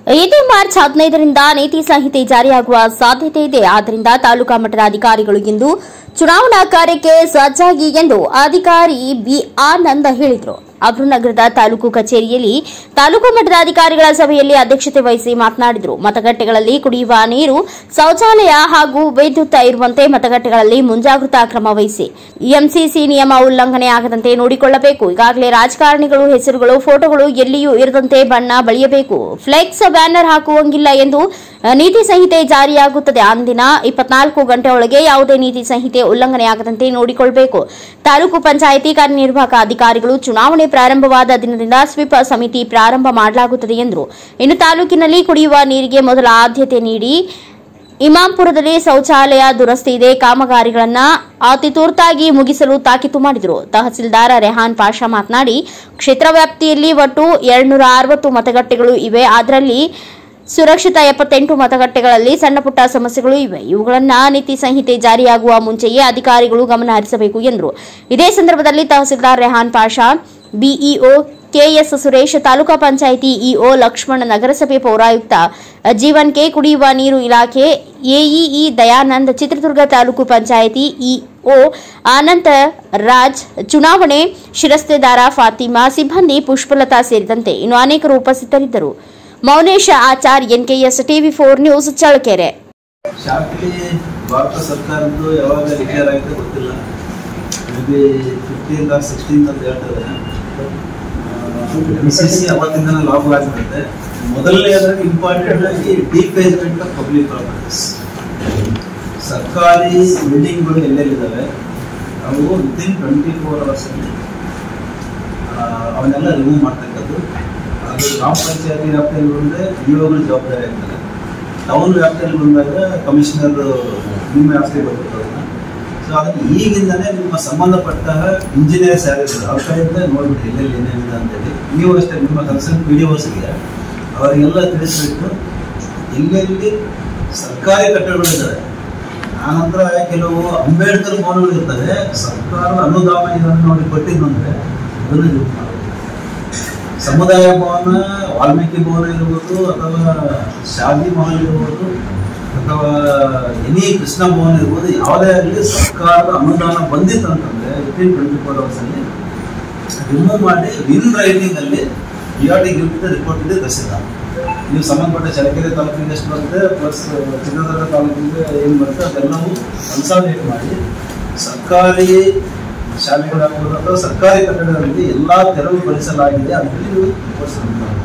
ಇದೇ ಮಾರ್ಚ್ 15ರಿಂದ ನೀತಿ ಸಂಹಿತೆ ಜಾರಿಯಾಗುವ ಸಾಧ್ಯತೆ ಇದೆ. ಆದ್ದರಿಂದ ತಾಲೂಕಾ ಮಟ್ಟದ ಅಧಿಕಾರಿಗಳು ಇಂದು ಚುನಾವಣಾ ಕಾರ್ಯಕ್ಕೆ ಸಜ್ಜಾಗಿ ಎಂದು ಅಧಿಕಾರಿ ಬಿ ಆನಂದ್ ಹೇಳಿದರು. ಅವರು ನಗರದ ತಾಲೂಕು ಕಚೇರಿಯಲ್ಲಿ ತಾಲೂಕು ಮಟ್ಟದ ಅಧಿಕಾರಿಗಳ ಸಭೆಯಲ್ಲಿ ಅಧ್ಯಕ್ಷತೆ ವಹಿಸಿ ಮಾತನಾಡಿದರು. ಮತಗಟ್ಟೆಗಳಲ್ಲಿ ಕುಡಿಯುವ ನೀರು, ಶೌಚಾಲಯ ಹಾಗೂ ವಿದ್ಯುತ್ ಇರುವಂತೆ ಮತಗಟ್ಟೆಗಳಲ್ಲಿ ಮುಂಜಾಗ್ರತಾ ಕ್ರಮ ವಹಿಸಿ ಎಂಸಿಸಿ ನಿಯಮ ಉಲ್ಲಂಘನೆ ಆಗದಂತೆ ನೋಡಿಕೊಳ್ಳಬೇಕು. ಈಗಾಗಲೇ ರಾಜಕಾರಣಿಗಳು ಹೆಸರುಗಳು, ಫೋಟೋಗಳು ಎಲ್ಲಿಯೂ ಇರದಂತೆ ಬಣ್ಣ ಬಳಿಯಬೇಕು. ಫ್ಲೆಕ್ಸ್, ಬ್ಯಾನರ್ ಹಾಕುವಂಗಿಲ್ಲ ಎಂದು ನೀತಿ ಸಂಹಿತೆ ಜಾರಿಯಾಗುತ್ತದೆ. ಅಂದಿನ 24 ಗಂಟೆ ಒಳಗೆ ಯಾವುದೇ ನೀತಿ ಸಂಹಿತೆ ಉಲ್ಲಂಘನೆಯಾಗದಂತೆ ನೋಡಿಕೊಳ್ಳಬೇಕು. ತಾಲೂಕು ಪಂಚಾಯಿತಿ ಕಾರ್ಯನಿರ್ವಾಹಕ ಅಧಿಕಾರಿಗಳು ಚುನಾವಣೆ ಪ್ರಾರಂಭವಾದ ದಿನದಿಂದ ಸ್ವೀಪ್ ಸಮಿತಿ ಪ್ರಾರಂಭ ಮಾಡಲಾಗುತ್ತದೆ ಎಂದರು. ಇನ್ನು ತಾಲೂಕಿನಲ್ಲಿ ಕುಡಿಯುವ ನೀರಿಗೆ ಮೊದಲ ಆದ್ಯತೆ ನೀಡಿ ಇಮಾಂಪುರದಲ್ಲಿ ಶೌಚಾಲಯ ದುರಸ್ತಿ ಇದೆ, ಕಾಮಗಾರಿಗಳನ್ನು ಅತಿ ತುರ್ತಾಗಿ ಮುಗಿಸಲು ತಾಕೀತು ಮಾಡಿದರು. ತಹಸೀಲ್ದಾರ್ ರೆಹಾನ್ ಪಾಷಾ ಮಾತನಾಡಿ, ಕ್ಷೇತ್ರ ವ್ಯಾಪ್ತಿಯಲ್ಲಿ ಒಟ್ಟು 260 ಮತಗಟ್ಟೆಗಳು ಇವೆ. ಅದರಲ್ಲಿ ಸುರಕ್ಷಿತ 78 ಮತಗಟ್ಟೆಗಳಲ್ಲಿ ಸಣ್ಣಪುಟ್ಟ ಸಮಸ್ಯೆಗಳು ಇವೆ. ಇವುಗಳನ್ನು ನೀತಿ ಸಂಹಿತೆ ಜಾರಿಯಾಗುವ ಮುಂಚೆಯೇ ಅಧಿಕಾರಿಗಳು ಗಮನ ಹರಿಸಬೇಕು ಎಂದರು. ಇದೇ ಸಂದರ್ಭದಲ್ಲಿ tahsildar Rehan Pasha, BEO KS Suresh, taluka panchayat EO Laxman, ನಗರಸಭೆ ಪೌರಾಯುಕ್ತ ಜೀವನ್ ಕೆ, ಕುಡಿಯುವ ನೀರು ಇಲಾಖೆ ಎಇಇ ದಯಾನಂದ್, ಚಿತ್ರದುರ್ಗ ತಾಲೂಕು ಪಂಚಾಯಿತಿ ಇಒ ಅನಂತ ರಾಜ್, ಚುನಾವಣೆ ಶಿರಸ್ತೆದಾರ ಫಾತಿಮಾ, ಸಿಬ್ಬಂದಿ ಪುಷ್ಪಲತಾ ಸೇರಿದಂತೆ ಇನ್ನು ಅನೇಕರು ಉಪಸ್ಥಿತರಿದ್ದರು. ಮೌನೇಶ ಆಚಾರ್, ಎನ್ಕೆಎಸ್ ಟಿವಿ4 ನ್ಯೂಸ್, ಚಳ್ಳಕೆರೆ. ಭಾರತ ಸರ್ಕಾರದ್ದು ಯಾವಾಗ ರಿಟೈರ್ ಆಗಿದೆ ಗೊತ್ತಿಲ್ಲ, ಮೇಬಿ 15th or 16th ಅಂತ ಹೇಳ್ತಾರೆ. PCC ಅವತ್ತಿಂದನೇ ಲಾಭ ಆಗ್ತದೆ. ಮೊದಲನೇದಾಗಿ ಇಂಪಾರ್ಟೆಂಟ್ ಆಗಿ ಡಿಪೇಜ್ಮೆಂಟ್ ಆಫ್ ಪಬ್ಲಿಕ್ ಪ್ರಾಪರ್ಟೀಸ್. ಸರ್ಕಾರಿ ಬಿಲ್ಡಿಂಗ್ಗಳು ಎಲ್ಲೆಲ್ಲಿದ್ದಾವೆ ಅವು ವಿತಿನ್ 24 hours ಅವನ್ನೆಲ್ಲ ರಿಮೂವ್ ಮಾಡ್ತಕ್ಕದ್ದು. ಅದು ಗ್ರಾಮ ಪಂಚಾಯತಿ ವ್ಯಾಪ್ತಿಯಲ್ಲಿ ಬಂದರೆ ಇಒಗಳು ಜವಾಬ್ದಾರಿ ಆಗ್ತದೆ. ಟೌನ್ ವ್ಯಾಪ್ತಿಯಲ್ಲಿ ಬಂದಾಗ ಕಮಿಷನರ್ ನಿಮ್ಮ ವ್ಯಾಪ್ತಿಗೆ ಬರ್ತಾರೆ. ಸೊ ಅದನ್ನು ಈಗಿಂದಲೇ ನಿಮ್ಮ ಸಂಬಂಧಪಟ್ಟ ಇಂಜಿನಿಯರ್ಸ್ ಯಾರಿದ್ದಾರೆ ಅವ್ರ ಕಡೆಯಿಂದ ನೋಡ್ಬಿಟ್ಟು ಎಲ್ಲೆಲ್ಲಿ ಏನೇನಿದೆ ಅಂತೇಳಿ ನೀವು ಅಷ್ಟೇ ನಿಮ್ಮ ಕನ್ಸರ್ನ್ PDOಸ್ಗೆ ಅವರಿಗೆಲ್ಲ ತಿಳಿಸ್ಬಿಟ್ಟು ಎಲ್ಲೆಲ್ಲಿ ಸರ್ಕಾರಿ ಕಟ್ಟಡಗಳಿದ್ದಾವೆ. ಆನಂತರ ಕೆಲವು ಅಂಬೇಡ್ಕರ್ ಭವನಗಳು ಇರ್ತವೆ, ಸರ್ಕಾರದ ಅನುದಾನ ಇದನ್ನು ನೋಡಿ ಕೊಟ್ಟಿದ್ದು ಅಂದರೆ ಅದನ್ನು ಯೂಸ್ ಮಾಡಬೇಕು. ಸಮುದಾಯ ಭವನ, ವಾಲ್ಮೀಕಿ ಭವನ ಇರ್ಬೋದು, ಅಥವಾ ಶಾದಿ ಮಹಲ್ ಇರ್ಬೋದು, ಅಥವಾ ಎನಿ ಕೃಷ್ಣ ಭವನ ಇರ್ಬೋದು, ಯಾವುದೇ ಆಗಲಿ ಸರ್ಕಾರದ ಅನುದಾನ ಬಂದಿತ್ತು ಅಂತಂದರೆ ವಿತಿನ್ 24 hours ರಿಮೂವ್ ಮಾಡಿ ಇನ್ ರೈಟಿಂಗ್ ಅಲ್ಲಿ ರಿಪೋರ್ಟ್ ಇದೆ ತಹಸೀಲ್ದಾರ್. ನೀವು ಸಂಬಂಧಪಟ್ಟ ಚಳ್ಳಕೆರೆ ತಾಲೂಕಿಗೆ ಎಷ್ಟು ಬರುತ್ತೆ ಪ್ಲಸ್ ಚಿತ್ರದುರ್ಗ ತಾಲೂಕಿಗೆ ಏನು ಬರುತ್ತೆ ಅದೆಲ್ಲವೂ ಕನ್ಸಾಲಿಡೇಟ್ ಮಾಡಿ ಸರ್ಕಾರಿ ಶಾಲೆಗಳಾಗ್ಬೋದು ಅಥವಾ ಸರ್ಕಾರಿ ಕಟ್ಟಡಗಳಲ್ಲಿ ಎಲ್ಲ ತೆರವುಗೊಳಿಸಲಾಗಿದೆ ಅಂತೇಳಿ ನೀವು ರಿಪೋರ್ಟ್ಸ್ ಮಾಡ್ತಾರೆ.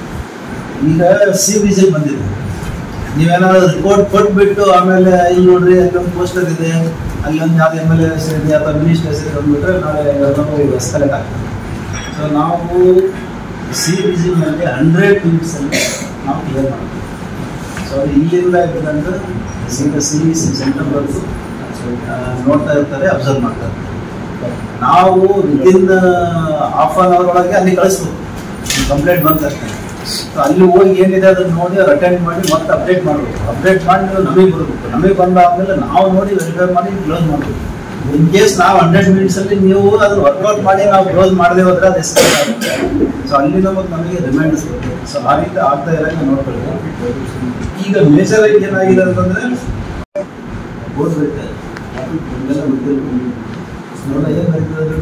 ಈಗ CBG ಬಂದಿದೆ, ನೀವೇನಾದ್ರು ರಿಪೋರ್ಟ್ ಕೊಟ್ಬಿಟ್ಟು ಆಮೇಲೆ ಇಲ್ಲಿ ನೋಡ್ರಿ ಅಲ್ಲೊಂದು ಪೋಸ್ಟರ್ ಇದೆ, ಅಲ್ಲೊಂದು ಯಾವ್ದು MLA ಹೆಸರು ಇದೆ ಅಥವಾ ಮಿನಿಸ್ಟರ್ ಹೆಸರು ಬಂದ್ಬಿಟ್ರೆ ನಾಳೆ ಎಸ್ಕಲೇಟ್ ಆಗ್ತದೆ. ಸೊ ನಾವು CBGನಲ್ಲಿ 100 minutes ನಾವು ಕ್ಲಿಯರ್ ಮಾಡ್ತೀವಿ. ಸೊ ಅದು ಇಲ್ಲಿಂದ ಇದ್ದಂದ್ರೆ CBC ಸೆಂಟರ್ವರೆಗೂ ನೋಡ್ತಾ ಇರ್ತಾರೆ, ಅಬ್ಸರ್ವ್ ಮಾಡ್ತಾರೆ. ನಾವು ವಿತಿನ್ ಹಾಫ್ ಆನ್ ಅವರ್ ಒಳಗೆ ಅಲ್ಲಿ ಕಳಿಸ್ಬೇಕು. ಕಂಪ್ಲೇಂಟ್ ಬಂದ ತಕ್ಷಣ ಅಲ್ಲಿ ಹೋಗಿ ಏನಿದೆ ಅದನ್ನು ನೋಡಿ ಅವ್ರು ಅಟೆಂಡ್ ಮಾಡಿ ಮತ್ತೆ ಅಪ್ಡೇಟ್ ಮಾಡಬೇಕು. ಅಪ್ಡೇಟ್ ಮಾಡಿ ನಮಗೆ ಬರಬೇಕು. ನಮಗೆ ಬಂದಾದ್ಮೇಲೆ ನಾವು ನೋಡಿ ವೆರಿಫೈ ಮಾಡಿ ಕ್ಲೋಸ್ ಮಾಡಬೇಕು. ಇನ್ ಕೇಸ್ ನಾವು 100 minutes ನೀವು ಅದನ್ನು ವರ್ಕೌಟ್ ಮಾಡಿ ನಾವು ಕ್ಲೋಸ್ ಮಾಡದೆ ಹೋದ್ರೆ ಅದು ಎಸ್ಕೇಪ್ ಆಗುತ್ತೆ. ಸೊ ಅಲ್ಲಿ ನಮಗೆ ರಿಮೈಂಡರ್ಸ್ ಬರುತ್ತೆ. ಸೊ ಆ ರೀತಿ ಆಗ್ತಾ ಇರೋಂಗೆ ನೋಡ್ಕೊಳ್ಬೇಕು. ಈಗ ಮೇಜರ್ ಆಗಿ ಏನಾಗಿದೆ ಅಂತಂದ್ರೆ ಬೋರ್ಡ್ ಬರೀತಾರೆ, ಎಲ್ಲ ಗೊತ್ತಿರ್ಬೇಕು. ನೋಡ ಏನು ಬರೀತಾರೆ,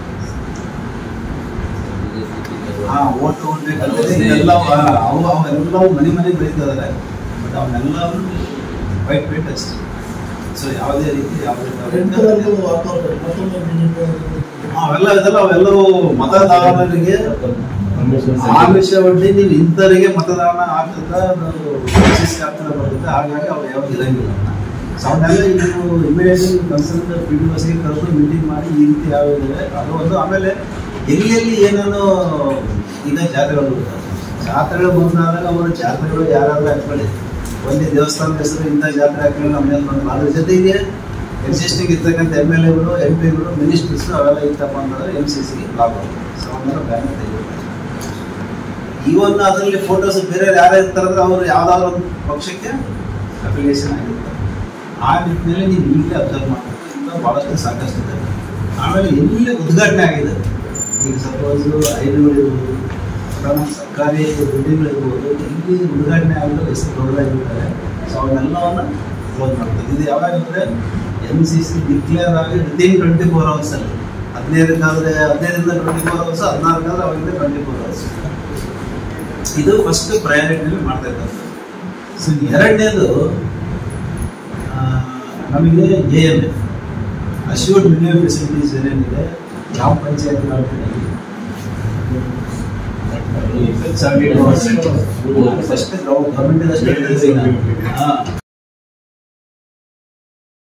ಓಟು ಅವೆಲ್ಲವೂ ಮನೆಗೆ ಬರೀತಾ ಇದ್ದಾರೆ. ಬಟ್ ಅವನ್ನೆಲ್ಲವೂ ವೈಟ್ ಪೇಂಟ್ ಅಷ್ಟೇ. ಸೊ ಯಾವುದೇ ರೀತಿ ಅವೆಲ್ಲವೂ ಮತದಾರರಿಗೆ ಆಮಿಷ ಒಡ್ಡಿ ನೀವು ಇಂಥವರಿಗೆ ಮತದಾನ ಆಗ್ತದೆ, ಆಗ್ತದೆ ಬರುತ್ತೆ. ಹಾಗಾಗಿ ಅವ್ರು ಯಾವಾಗ ಇರಂಗಿಲ್ಲ. ಸೊ ಅವನ್ನೆಲ್ಲ ನೀವು ಇಮಿಡಿಯೇಟ್ಲಿ ಕನ್ಸರ್ನ್ PDOಸ್ಗೆ ಕರೆದು ಮೀಟಿಂಗ್ ಮಾಡಿ ಈ ರೀತಿ ಯಾವ ಇದೆ ಅದು ಒಂದು. ಆಮೇಲೆ ಎಲ್ಲೆಲ್ಲಿ ಏನೇನು ಈಗ ಜಾತ್ರೆಗಳು ಬಂದಾಗ ಅವರು ಜಾತ್ರೆಗಳು ಯಾರಾದ್ರೂ ಹಾಕೊಳ್ಳಿ, ಒಂದೇ ದೇವಸ್ಥಾನದ ಹೆಸರು ಇಂಥ ಜಾತ್ರೆ ಹಾಕೊಳ್ಳಿ ನಮ್ಮ ಮೇಲೆ ಬಂದ್ರೆ ಅದ್ರ ಜೊತೆಗೆ ಎಕ್ಸಿಸ್ಟಿಂಗ್ ಇರ್ತಕ್ಕಂಥ MLAಗಳು, MP ಗಳು, ಮಿನಿಸ್ಟರ್ಸ್ ಅವೆಲ್ಲ ಇತ್ತಪ್ಪ ಅಂತಂದ್ರೆ MCCಗೆ ಲಾಭ ಆಗುತ್ತೆ. ಸೊ ಅವನ್ನೆಲ್ಲ ಬ್ಯಾನ್ ತೆಗಿಬೇಕು. ಈವನ್ ಅದರಲ್ಲಿ ಫೋಟೋಸ್ ಬೇರೆ ಯಾರು ಇರ್ತಾರಂದ್ರೆ ಅವರು ಯಾವ್ದಾದ್ರು ಒಂದು ಪಕ್ಷಕ್ಕೆ ಅಫಿಲಿಯೇಷನ್ ಆಗಿರ್ತಾರೆ. ಆ ನಿಟ್ಟಿನಲ್ಲಿ ನೀವು ಈಗಲೇ ಅಬ್ಸರ್ವ್ ಮಾಡಬೇಕು. ಇಂಥ ಭಾಳಷ್ಟು ಸಾಕಷ್ಟು ಇದೆ. ಆಮೇಲೆ ಎಲ್ಲಿ ಉದ್ಘಾಟನೆ ಆಗಿದೆ, ಈಗ ಸಪೋಸ್ 5 ಇರ್ಬೋದು, ಸರ್ಕಾರಿ ಬಿಲ್ಡಿಂಗ್ಗಳಿರ್ಬೋದು, ಇಲ್ಲಿ ಉದ್ಘಾಟನೆ ಆಗಲು ಹೆಸರು ದೊಡ್ಡದಾಗಿರ್ತಾರೆ. ಸೊ ಅವನ್ನೆಲ್ಲವನ್ನು ಕ್ಲೋಸ್ ಮಾಡ್ತಾರೆ. ಇದು ಯಾವಾಗಂದರೆ MCC ಡಿಕ್ಲೇರ್ ಆಗಿ ವಿತಿನ್ 24 hours ಅಲ್ಲಿ 15ರಿಂದ 24 hours, 16 ಅವಾಗಿಂದ 24 hours. ಇದು ಫಸ್ಟ್ ಪ್ರಯಾರಿಟಿಯಲ್ಲಿ ಮಾಡ್ತಾ ಇದ್ದಾರೆ. ಸೊ ಎರಡನೇದು ನಮಗೆ AMF ಅಶ್ಯೂರ್ಡ್ ಮಿನಿಮಮ್ ಫೆಸಿಲಿಟೀಸ್ ಏನೇನಿದೆ ಗ್ರಾಮ ಪಂಚಾಯತ್ ಫಸ್ಟ್ ಗೌರ್ಮೆಂಟ್